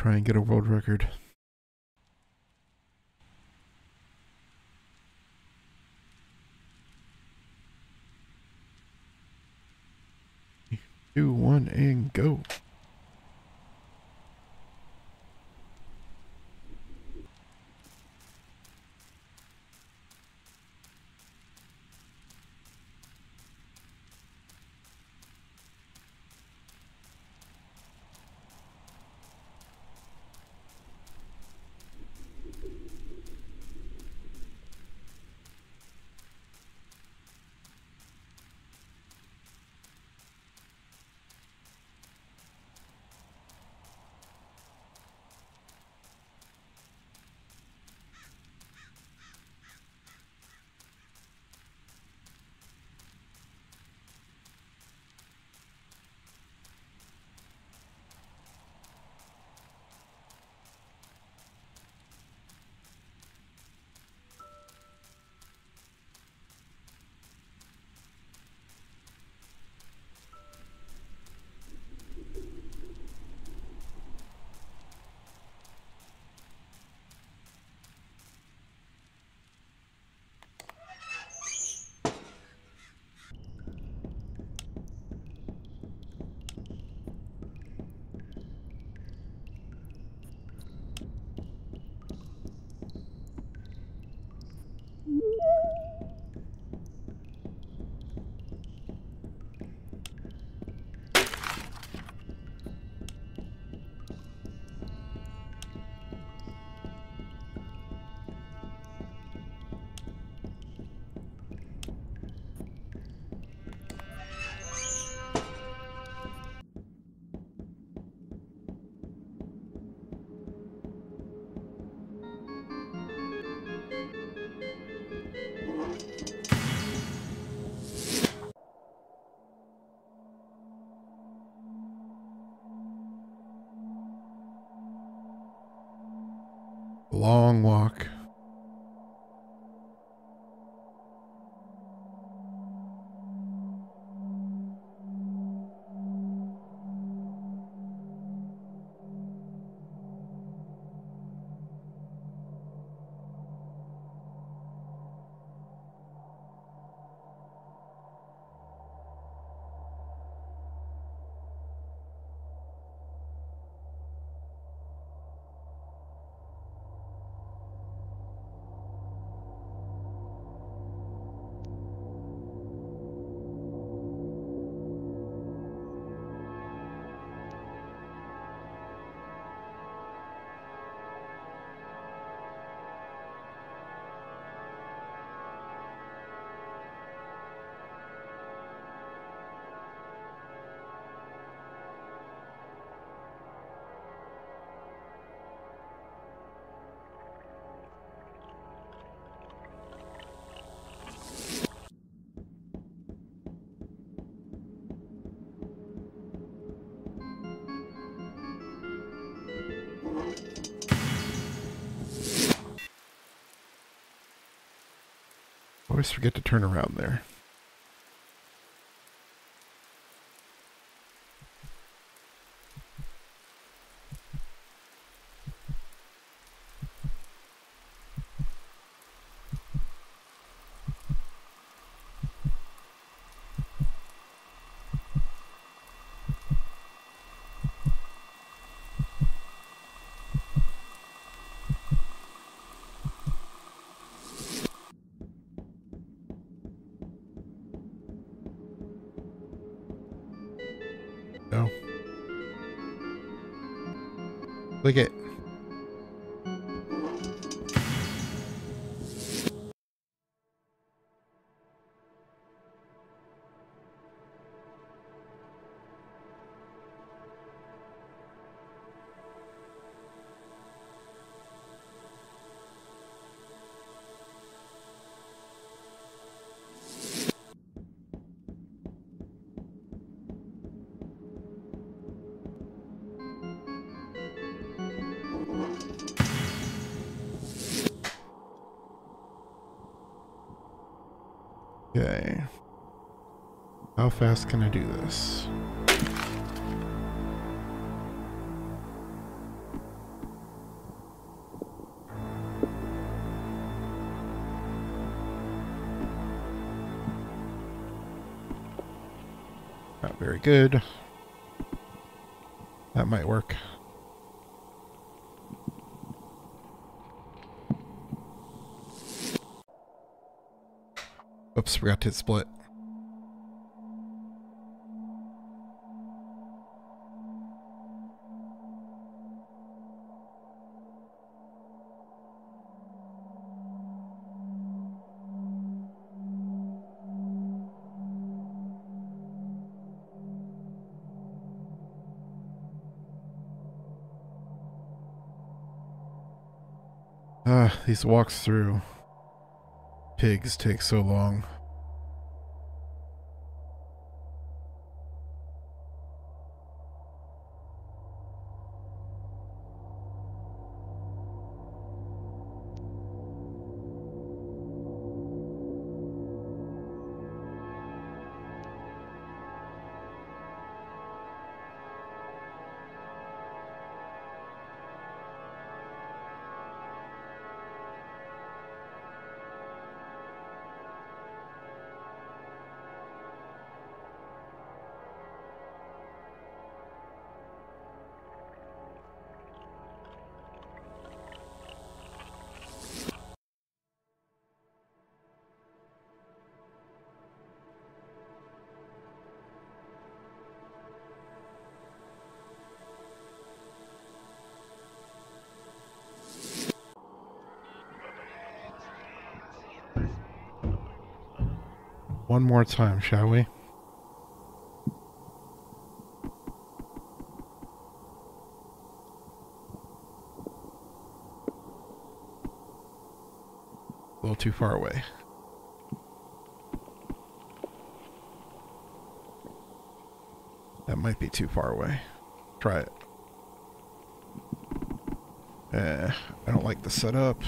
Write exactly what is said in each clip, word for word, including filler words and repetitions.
try and get a world record. Two, one, and go. Long walk. Always forget to turn around there. No. Click it. Okay. How fast can I do this? Very good. That might work. Oops, forgot to hit split. Ah, uh, these walks through pigs take so long. One more time, shall we? A little too far away. That might be too far away. Try it. Eh, I don't like the setup.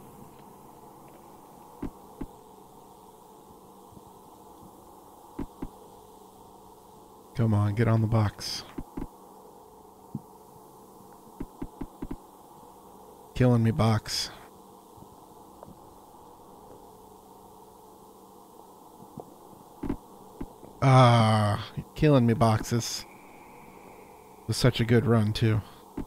Come on, get on the box. Killing me, box. Ah, killing me, boxes. It was such a good run, too.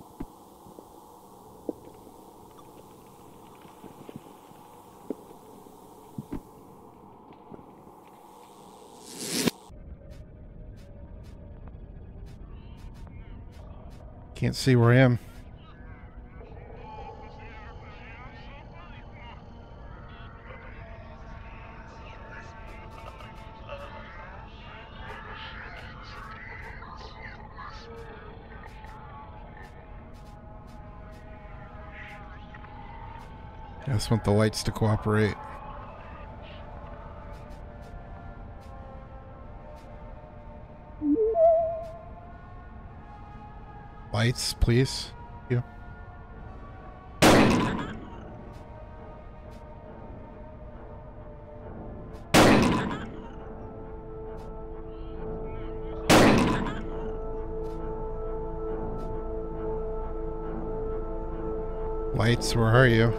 Can't see where I am. I just want the lights to cooperate. Lights, please. Thank you. Lights, where are you?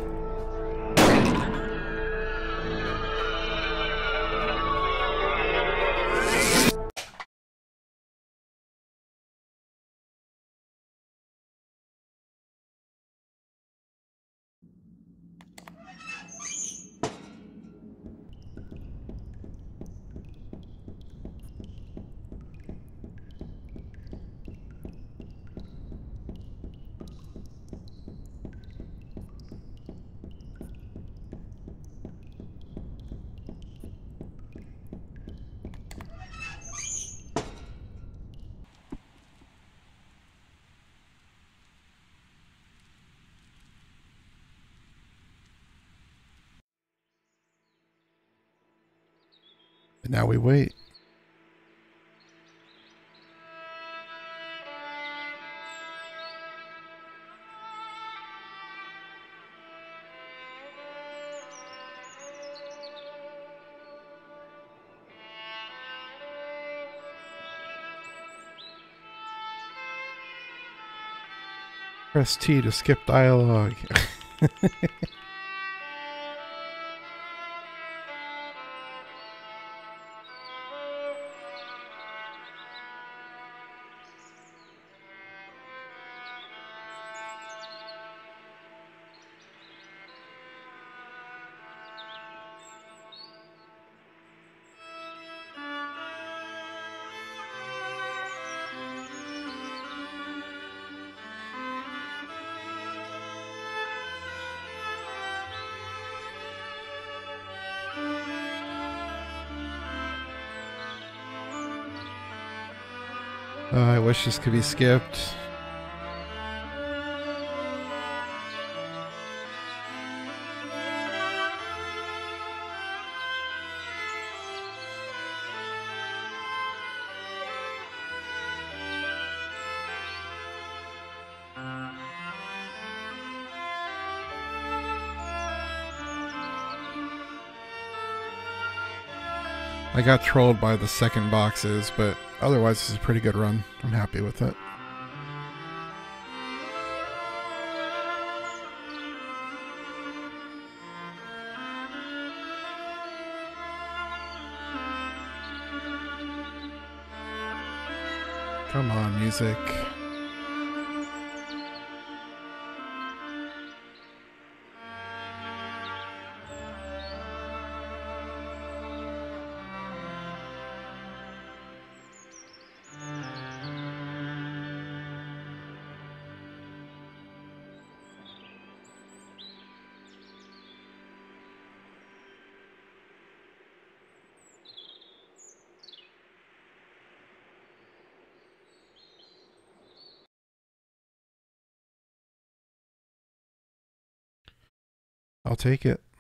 And now we wait. Press T to skip dialogue. Uh, I wish this could be skipped. I got trolled by the second boxes, but otherwise this is a pretty good run. I'm happy with it. Come on, music. I'll take it.